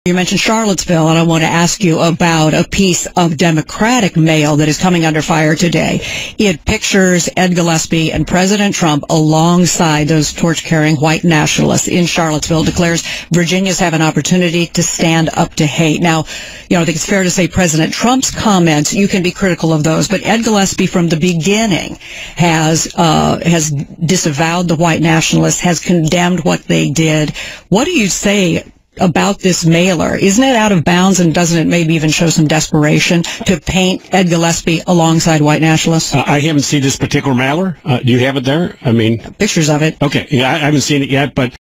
You mentioned Charlottesville, and I want to ask you about a piece of Democratic mail that is coming under fire today. It pictures Ed Gillespie and President Trump alongside those torch-carrying white nationalists in Charlottesville, declares Virginians have an opportunity to stand up to hate. Now, I think it's fair to say President Trump's comments, you can be critical of those, but Ed Gillespie from the beginning has disavowed the white nationalists, has condemned what they did. What do you say about this mailer? Isn't it out of bounds, and doesn't it maybe even show some desperation to paint Ed Gillespie alongside white nationalists? I haven't seen this particular mailer. Do you have it there? I mean, pictures of it. Okay, yeah, I haven't seen it yet, but